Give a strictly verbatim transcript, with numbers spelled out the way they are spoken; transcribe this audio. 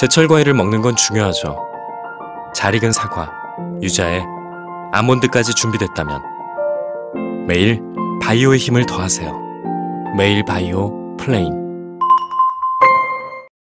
제철 과일을 먹는 건 중요하죠. 잘 익은 사과, 유자에 아몬드까지 준비됐다면 매일 바이오의 힘을 더하세요. 매일 바이오 플레인.